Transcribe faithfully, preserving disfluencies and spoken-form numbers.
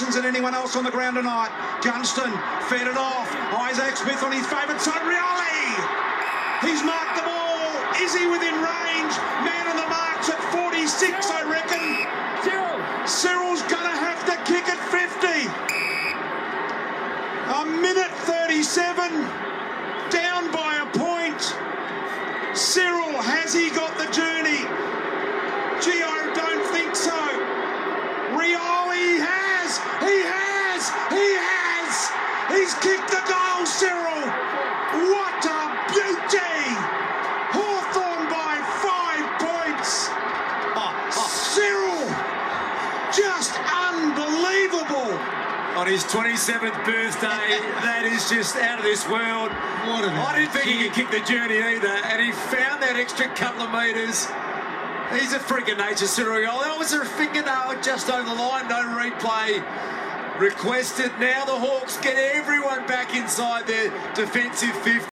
than anyone else on the ground tonight. Gunston fed it off. Isaac Smith on his favourite side. Rioli! He's marked the ball. Is he within range? Man on the mark's at forty-six, I reckon. Cyril. Cyril's going to have to kick at fifty. A minute thirty-seven. Down by a point. Cyril, has he got the journey? Gee, I don't think so. Rioli has. He has. He has. He's kicked the goal, Cyril. What a beauty. Hawthorn by five points. Oh, oh. Cyril, just unbelievable. On his twenty-seventh birthday, that is just out of this world. What an I didn't think he could kick the journey either, and he found that extra couple of metres. He's a freak of nature, Cyril Rioli. That was a fingernail just over the line. No replay requested. Now the Hawks get everyone back inside their defensive fifty.